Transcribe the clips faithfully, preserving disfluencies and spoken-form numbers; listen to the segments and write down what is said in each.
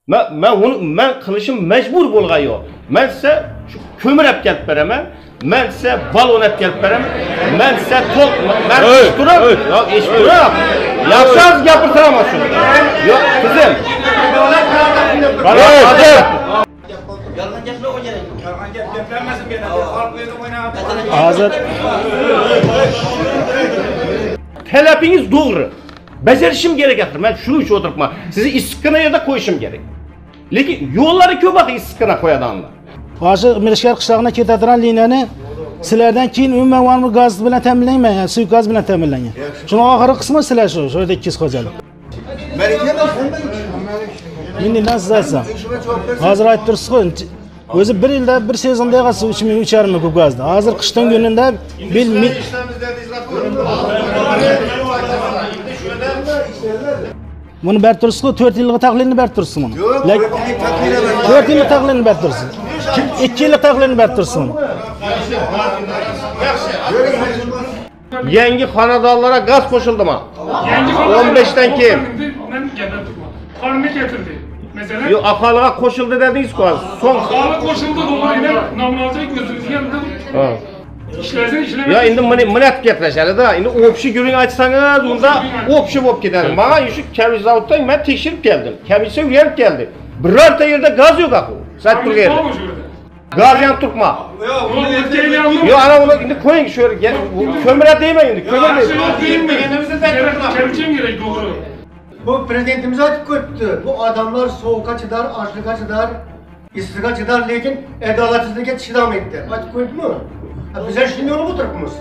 Ben ben onu ben kılışım mecbur bolğay yok. Ben size şu kömür hep gelip veremem. Ben size balon hep gelip veremem. Ben size top ben iş durup yok iş durup. Yapsanız yapırtamazsın. Yok kızım. Yok kızım. Hazır. Talebiniz doğru. Becerişim gerekir. Ben şunu için oturtma. Sizi istikrana yerde koyuşum gerek. Lekin yolları köp bakı istikrana koyadanlar. Aşı Mirishkar qishlog'ini ketadigan liniyani sizlardan keyin umuman var mı gaz bilan ta'minlanmayman, yani suv gaz bilan ta'minlangan. Shuni oxirgi qismi sizlar shu, shu yerda ikkinchi xo'jalik. Men nima siz aytsam? Hozir aytib tursiz-ku, o'zi bir yilda bir sezonda yig'asiz uch ming uch yarim ming kub gazni. Hozir qishdan kunida bil Bunu berib tursiz-ku, to'rt yillik tahlilni berib tursiz buni. Yo'q, to'rt yillik tahlilni berib tursiz. ikki yillik tahlilni berib tursiz buni. Yangi xonadonlarga gaz qo'shildi mi? o'n beshdan keyin. Men gapirdim. Qarni getirdi. Mesela Yo'q, aholiga qo'shildi dedingiz-ku. So'ng aholi qo'shildi dolayida nomlozlik ko'zilgan. Ha. İşlersen işlemez. Ya indi meni meni aytib gaplashadi-da. Endi o'pshi guring aytsangiz, unda o'pshi bo'lib ketadi. Mana shu kabiz zavoddan men tekshirib keldim. Kabizga uyarib keldi. Birorta yerda gaz yo'q aku. Sayt turgan. Gaz ham turma. Yo'q, ana uni endi qo'ying shu yerga. Ko'mira deyman endi, ko'mir deyman. Kelishim gerek doğru. Bu prezidentimiz aytib ko'tdi. Bu adamlar soğukka chidar, ochlikka chidar, issiqqa chidar, lekin adolatsizlikka chidamaydi. Aytib ko'ydimi? Bizler şimdi onu oturtmuş.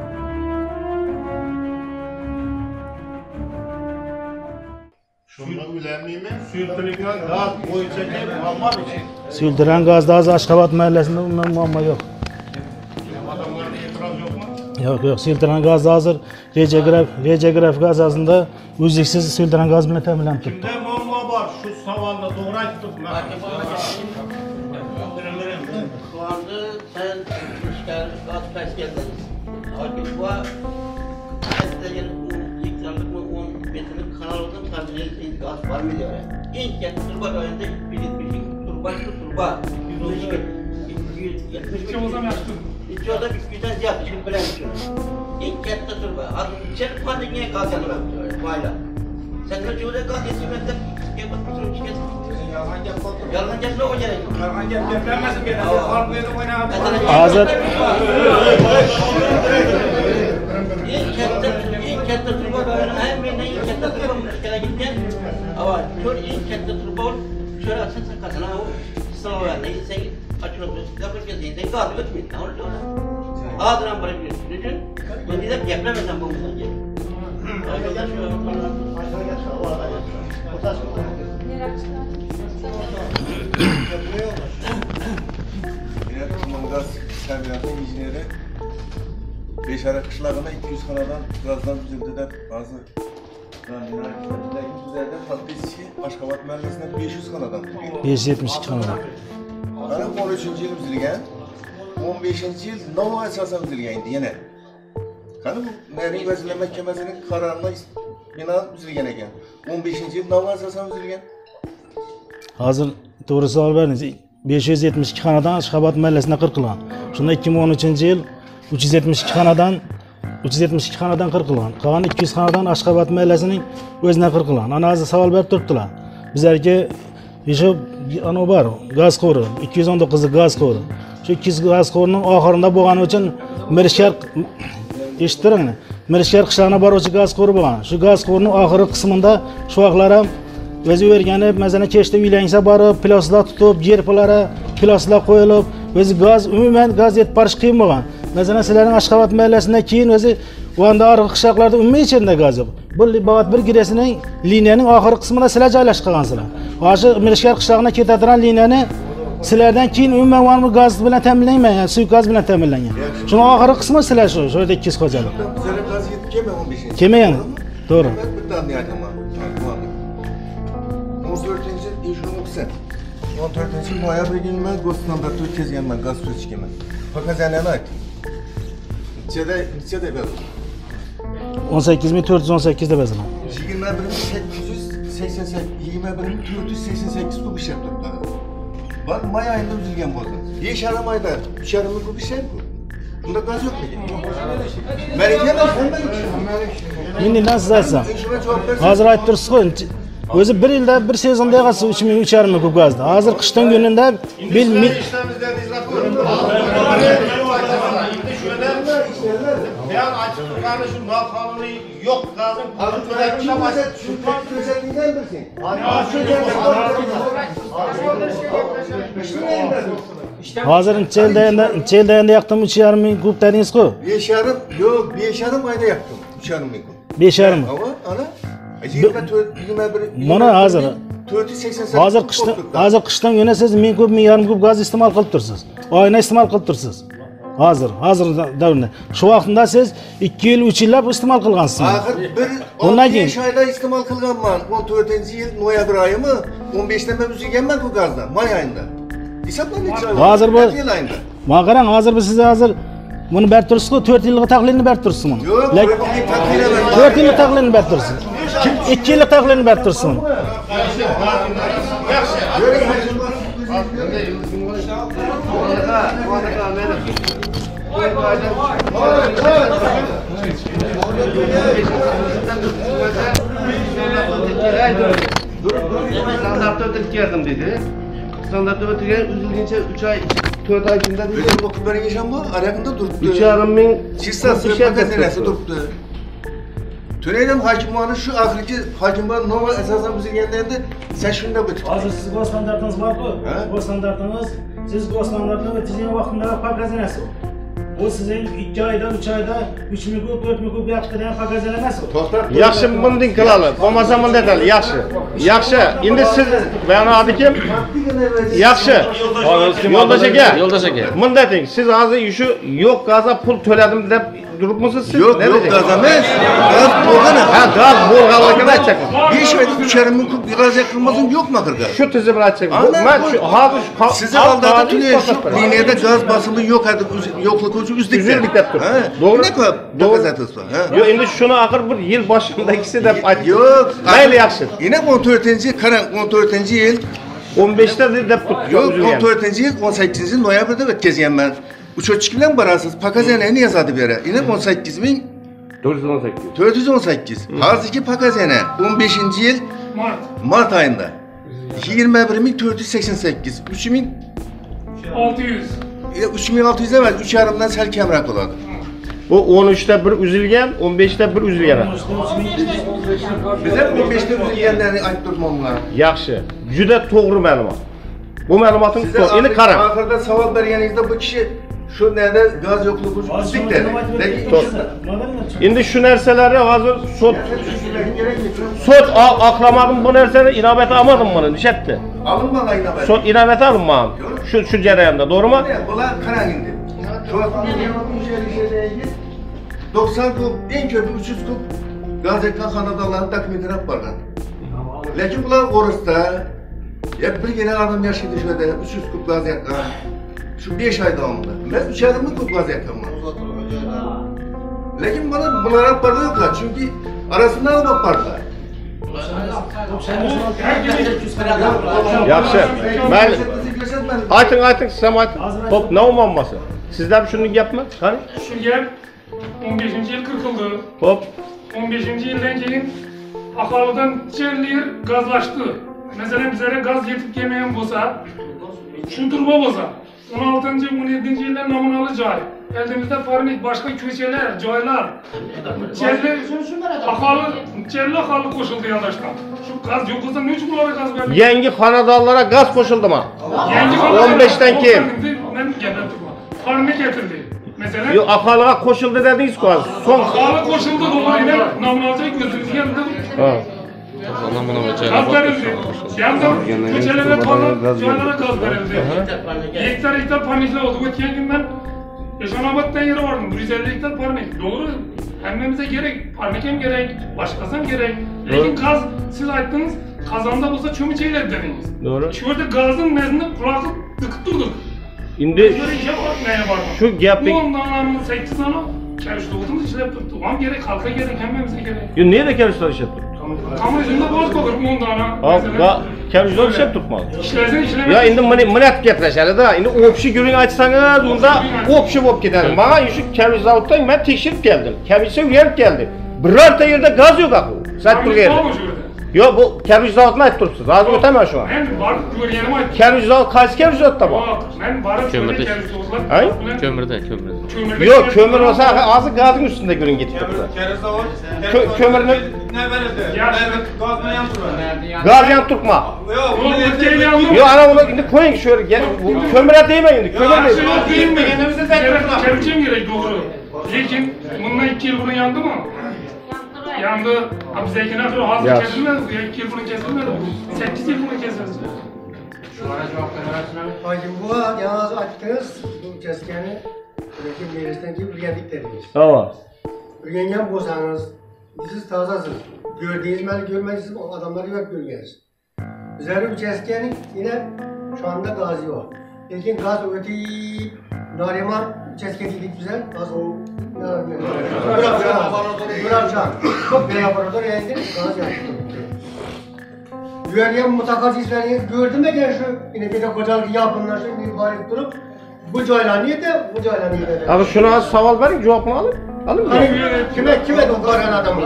Şunu bilemeyim mi? Sürtülüken gaz boyunca gel muamma bir şey. Suyultiran gazda hozir Ashxobod mahallesida umuman muammo yo'q. Adamların itiraz yok mu? Yo'q, yo'q, suyultiran gazda hozir Rejagraf, Rejagraf gaz asosida uzluksiz suyultiran gaz bilan ta'minlanib turibdi. Kimde muamma var? Şu savalda doğru ayttık. Şu anda sen işgal, gaz kaç geldin? Artık bu mesleğin yıklandık mı on metrelik kanal oldu mu? Tabii gaz var mı diyor. En kötü turba önünde bir yetmiş turba şu turba yüz yüz yetmiş Hiç olsam yaptım. hiç olsa bir güzel yaptı şimdi bilen bir şey. En kötü turba. Adı içeri pandemiye gaz yanıram diyor. Vayla. Sen de şöyle gaz yetimekte yapıp bir sürü çıkıyorsun. Yalan yapma o gerek. Yalan yapmamasın gene. Halk uyudu oynayıp. Hozir En katta, en katta turba böyle hem birine en katta turba müşkele gitken ama şöyle en katta turba ol şöyle sen sen katına o sınav yani sen açılıp yapıp gezdiğin sen gaz götürmeyin ne oldu ona ağzından böyle bir sürücün bunu da yapamazsan bu musun diye arkadaşlar şu Gaz təminatı injineri Beşara qışlağına iki yüz xanadan gazdan düzüldülər bazı Bizlərdə faktiski Ashxobod mahalləsindən besh yuz xanadan besh yuz yetmish ikki xonadan. Ana o'n uchinchi yil buzilgan, o'n beshinchi yil nov asosan buzilgan edi yana. Qani bu Ma'muriy Vazirlar Mahkamasining qaroriga binoan buzilgan ekan. o'n beshinchi yil nov asosan buzilgan. Hozir to'g'risi olib berdingiz. besh yuz yetmish ikki xonadan Ashxobod mahallasiga qirqilgan. Shunda ikki ming o'n uchinchi yil uch yuz yetmish ikki xonadan uch yuz yetmish ikki xonadan qirqilgan. Qolgan ikki yuz xonadan Ashxobod mahallasining o'zina qirqilgan. Ana hozir savol berib turibdilar. Bizlarga shu ana bor, gaz quvuri, ikki yuz o'n to'qqiz gaz quvuri. Shu ikki yuz gaz quvurining oxirida bo'lgani uchun Mirishkar eshittiringmi? Mirishkar qishlog'iga boruvchi gaz quvuri bo'lgan. Shu gaz quvurining oxirgi qismida shu vaqtlar ham o'zi o'rganib, masalan, kechda uylansa borib, ploslar tutib, yerpalari ploslar qo'yilib, o'zi gaz umuman gaz yetib borish qiyin bo'lgan. Masalan, sizlarning Ashxobod mahallasidan keyin o'zi Vanda arqa qishloqlarda umuman hech yerda gaz yo'q. Bu Boat bir giresining liniyaning oxirgi qismida sizlar joylashib qolgansizlar. Hozir Mirishkar qishlog'iga ketadigan liniyani sizlardan keyin umuman var mı gaz bilan ta'minlanmayman, yani suv gaz bilan ta'minlangan. Shuni oxirgi qismi sizlar shu, shu yerda ikkinchi xo'jalik. Bizlarga gaz yetib kelmay o'n beshinchi. Kelmagan. To'g'ri. Bittani aytaman. o'n to'rtinchi iyun o'qisa. o'n to'rtinchi noyabrga men go'stonda o'tkazganman gaz so'chganman. Pokazaniyani ayting. Neçede neçede berdi? o'n sakkiz ming to'rt yuz o'n sakkiz deb yozaman. yigirma bir ming sakkiz yuz seksen sekiz, yigirma bir ming to'rt yuz sakson sakkiz kub ishlab turibdi. Bak may ayında üzülgen bo'ldi. besh yarim ayda uch yarim ming kub ishlayapti. Bunda gaz yo'q nega? Malika da Men endi siz aytsam. Hozir aytib tursiz-ku, o'zi bir yilda bir sezonda yig'asiz uch ming uch yarim ming kub gazni. Hozir qishdan gününde bil ming Ben açık tutarlı şu mal kanunu yok gazın Abi kim mesela şu park özelliğinden bilsin. hozir Inchilda endi Inchilda endi yaqdim uch yarim ming kub dedingiz-ku. besh yarim yok besh yarim ayda yaptım. uch yarim ming kub. besh yarim. Ama ana yigirma to'rt yigirma bir Mana hozir to'rt yuz sakson sakkiz hozir qishdan hozir qishdan yana siz ming kub ming yarim kub gaz iste'mol qilib tursiz. Oyna iste'mol qilib tursiz. Hozir, hozir davrda. Shu vaqtda siz ikki yil uch yillab iste'mol qilgansiz. Axir bir Ondan keyin besh oyda iste'mol qilganman. o'n to'rtinchi yil noyabr oyimi o'n beshdan men uzilganman bu gazdan may oyida. Hisoblang necha oy? Hozir bu yil oyida. mana qarang, hozir biz siz hozir buni berib tursiz-ku, to'rt yillik taqlidni berib tursiz buni. Yo'q, Lekin takdir emas. to'rt yillik taqlidni berib tursiz. ikki yillik taqlidni berib tursiz buni. Standartta ötürken dedi. Standartta ötürken üzülünce üç ay, dört ay içinde dedi. Özür okup beren yaşam bu, ayakında duruptu. üç yarım bin Çizsası, magazinesi duruptu. Töreylem hakimmanı şu ahirki hakimmanı normal esasen bize geldiğinde sen şunu da bitir. Hozir siz bu standartınız var-ku? Bu standartınız siz bu standartni o'tkazgan vaqtda park xazinasi. Bu sizin ikki oyda, uch oyda uch ming kub, to'rt ming kub yaqtidan park xazinasi. Yaxshi bundan qilaylik. Bo'lmasa bunday qilaylik. Yaxshi. Yaxshi. Endi siz bayona adikim. Yaxshi. Yo'ldosh aka. Yo'ldosh aka. Bunday deng. Siz hozir shu yo'q gazga pul to'ladim deb turibmisiz siz? Yok yok gaz emas. Gaz bo'lgani. Ha, gaz bo'lganligini aytsak. besh oyda uch yarim ming kub gaz yakılmasın yok mu akırga? Shu tizimni aytsak. Men shu hozir size aldığında tünel şu liniyada gaz basımı yok adı yokluk ucu üzdükte. Üzüldük dep tur. Doğru. Ne kadar dokazatız var. Yo endi shuni axir bir yil boshidagisi deb aytdik. Yok. Mayli yaxshi. Yine o'n to'rtinchi qarang o'n to'rtinchi yil o'n beshda deb turibdi. Yok o'n to'rtinchi yil o'n sakkizinchi noyabrda o'tkazganman. Uchochki bilan borasiz. Pakazanani yozadi bera. Yine o'n sakkiz ming to'rt yuz o'n sakkiz. to'rt yuz o'n sakkiz. Hozirgi pakazana o'n beshinchi yil Mart. mart oyida yigirma bir ming to'rt yuz sakson sakkiz. uch ming altı yüz. uch ming olti yuz emas, uch yarim dan sal kamroq bo'ladi. Bu o'n uchda bir uzilgan, o'n beshda bir uzilgan. Biz ham o'n beshda uzilganlarni aytib turibman. Yaxshi. Juda to'g'ri ma'lumot. Bu ma'lumoting to'g'ri. Endi qarang. Oxirida savol berganingizda bu kishi shu nerda gaz yo'qligi uchun uzdik dedi. Lekin Endi shu narsalarni hozir sud sud oqlamadim bu narsani inobatga olmadim buni, nishatdi. Alınmagan inobat. Sud inobatga olinmagan. Shu shu jarayonda, to'g'rimi? Bular qarang endi. Shu doksan kub, eng ko'pi uch yuz kub gaz yakkan xonadonlarning dokumentini olib borgan. Lekin bular O'risda ya birgina odam yashaydi shu yerda uch yuz kub gaz yakkan. Shu besh oy davomida. Men uch yarim ming kub gaz yakkanman. Lekin bana bunlar olib bordi yo'qlar, chunki arasından olib bordilar. Yaxshi. Mayli. Ayting, ayting, siz ham ayting. Xo'p, nima muammosi? Sizda shuni gapmi? Qani? Şu gap o'n beshinchi yil kırkıldı. Xo'p. o'n beshinchi yildan keyin aholidan cherlir gazlashdi. Masalan, bizlarga gaz yetib kelmagan bo'lsa, tushuntirma bo'lsa, o'n oltinchi o'n yettinchi yilda namunali joy. Eldimizda parnik boshqa ko'chalar, joylar. Cherli aholi, cherli aholi qo'shildi yondashdan. Shu gaz yo'q bo'lsa, nechun ularga gaz berdi? Yangi xonadonlarga gaz qo'shildimi? Yangi o'n beshdan keyin. Men gapirdim. Parnik ketildi. Mesela Yo, aholiga qo'shildi dedingiz-ku hozir. So'ng aholi qo'shildi to'g'ri, namunali joy ko'zimizga ha. Ona buna gaz verildi. Yalnız ko'chalarga to'liq joylarga gaz verildi. Hektar hektar parniklar oldu. O'tgan kundan Eshonoboddan yeri bordim. bir yuz ellik hektar parnik. Doğru. Hammamizga kerak. Parnik ham kerak, boshqasi ham kerak. Lekin gaz siz aytdingiz, qozonda bo'lsa cho'michaylar dedingiz. To'g'ri. Shu yerda gazning nazni quloqib tiqib turdik. Endi shu gapni o'n donani sakkiz dona kelishdi o'timiz ishlab turibdi. Ham kerak, xalqqa kerak, hammamizga kerak. Yo, nega kelishlar ishlab turibdi? Kamuoyunda boz olur on tane. Ha, kelvizyon şey tutmalı. İşlersen işlemek. Ya indi mene mene gepleşeli da. Indi opşi görün açsanız onda opşi bolup gider. Bana şu kelviz zavoddan ben tekşirip geldim. Kelvizse üyelip geldi. Birorta yerde gaz yok akı. Saat bir yerde. Yo bu kelviz zavodunu ayıp durupsiz. Ağzı ötemez şu an. Ben barıp görgenim ayıp. Kelviz zavod qaysi kelviz zavodda bu? Yok, ben barıp Kömürde. Ay? Kömürde, kömürde. Kömürde. Yok kömür olsa ağzı gazın üstünde görün gitip durdu. Kö kömürünü Ne veredi? Ya. Gaz mı yandı? gaz yan tutma. Yok, Oğlum ülkeyle yandım. Yo ana onu indi koyun şöyle gel. Bu kömüre değmeyin indi. Kömür Şey değil. yok değil mi? Kerçem gerek doğru. Lakin bundan iki yıl bunu yandı mı? Yandı. Abi zekine kadar hazır Yaz. kesilmedi. Ya iki yıl bunu kesilmedi. Sekiz yıl bunu kesilmedi. Hacım bu yalnız açtınız bu keskeni lekin meclisten ki ürgendik dediniz. Tamam. Ürgengen bolsanız siz tazasınız. Gördüğünüz məni görmədiniz, o adamları hep görgeniz. Üzeri bu keskenin yine şu anda gazı var. Lakin gaz öteyip Nariman keskediydik bize. Gaz o Bırakcan. Bırakcan. Çok bir laboratuvar yayındı. Gaz yaptı. Güvenliğin mutakasislerini gördüm de gene şu yine bir de kocalık yapımlar şimdi ibaret durup bu cayla niye de bu cayla niye de. Abi şuna az saval verin cevabını alın. Alın mı? Hani kime kime de o karan adamı?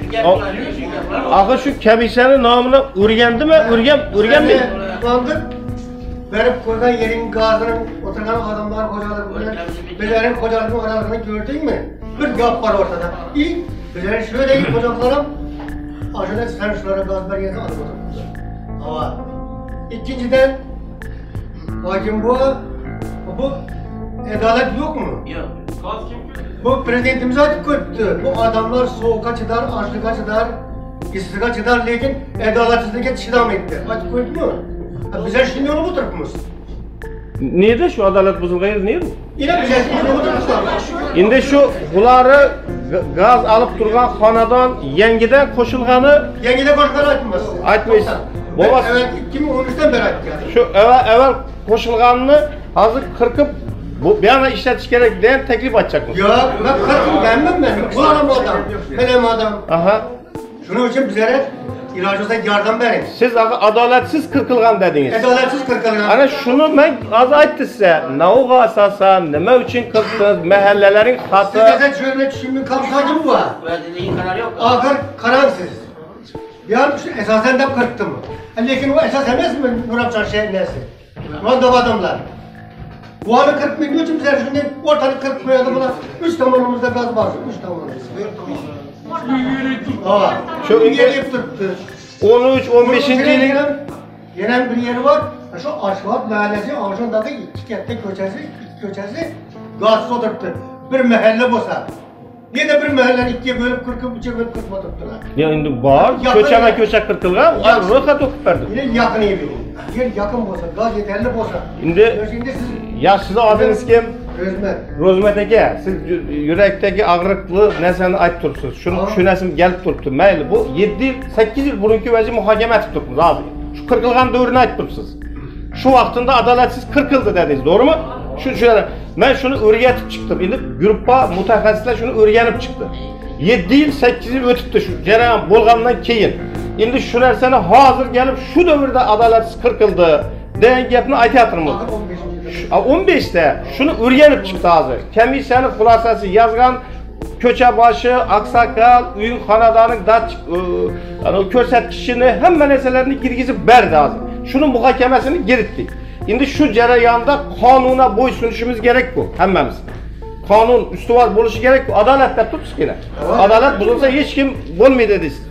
Ağı şu kemisenin namını Ürgendi mi? Ürgen, Ürgen mi? Kullandık. Verip koydan yerin gazının oturan adamlar kocalık bunlar. Bizlerin kocalığının oralığını gördün mü? Bir yap var ortada. İlk bizlerin şöyle ilk kocaklarım aşağıda sen şunlara gaz ver yerine alıp oturmuşlar. Ama ikinciden hakim bu bu adalet yok mu? Yok. Bu prezidentimiz açık koydu. Bu adamlar soğuka çıdar, açlığa çıdar, işsizliğe çıdar, lakin adaletsizliğe çıdam etti. Açık koydu mu? Ha, bize şimdi onu bu tarafımız. Niye de şu adalet bozulgayı niye bu? Yine bize şimdi onu tarafımız. Indi şu bunları gaz alıp durgan xanadan yengiden koşulganı Yengide koşkan açmaz. Açmayız. Babası- Evet, iki bin on üçten beri açtı yani. şu evvel evvel koşulganını hazır kırkıp bu bir ana işletiş gerek diyen teklif açacak mı? Ya ben kırkım gelmem ben. Bu adam adam. Benim adam. Aha. Şunun için bizlere ilacınıza yardım verin. Siz ağı adaletsiz kırkılgan dediniz. Adaletsiz kırkılgan. Ana şunu ben az aytdı size. Ne o asasan, neme için kırktınız, mahallelerin hatı. Sizde şöyle şimdi kapsacı mı var? Verdiğin karar yok. Ağır karansız. Ya şu esasen de kırktı mı? Lakin o esas emez mi Nurapçan şehrin nesi? Ronda adamlar. Bu anı kırk milyon için bize şimdi ortalık kırk milyon buna üç tamanımızda gaz var. Üç tamanımızda. Aa, Şu şu indi- yeri tuttu. on üç on beşinci yılın yılın yenen bir yeri var. Şu Aşvat mahallesi Avşan'daki iki kette köçesi, iki köçesi gazsız oturttu. Bir mahalle bosa. Niye de bir mahallenin ikiye bölüp kırkıp üçe bölüp kırkıp oturttular. ya indi bağır, Yakın köçeme ya. köçek kırkılgan, Yakın. rohat okup verdim. Yine yakın evi. Yer yakın bosa, gaz yeterli bosa. Şimdi- Şimdi siz Ya size adınız kim? Özmer. Rozmet eke, siz yü- yürekteki ağrıklı neseni ayt turpsiz. Şunu Aa. şu nesim gelip turptu. Meyli bu yedi yıl, sekiz yıl burunki veci muhakeme etip turptunuz abi. Şu kırkılgan dövrünü ayt turpsiz. Şu vaktinde adaletsiz kırkıldı dediniz, doğru mu? Şu şöyle, ben şunu öğretip çıktım. Şimdi gruppa mutaxassisler şunu öğrenip çıktı. yedi yıl, sekiz yıl ötüptü şu cereyan bolgandan keyin. Şimdi şu narsani hazır gelip şu dövrde adaletsiz kırkıldı. Deyen gepini aytayatırım mı? Ahır on beşinci yıl. Ha, on beşte şunu öğrenip çıktı hazır. Komissiyanın xulasası yazgan Köçebaşı, Aksakal, Üyün Hanadanın dat yani körsetkişini hem meselelerini girgizip berdi hazır. Şunun muhakemesini girittik. Şimdi şu cereyanda kanuna boysunuşumuz gerek bu hemmemiz. Kanun üstüvar buluşu gerek bu. Adalet de tutsun yine. Adalet bozulsa hiç kim bulmayı dedi.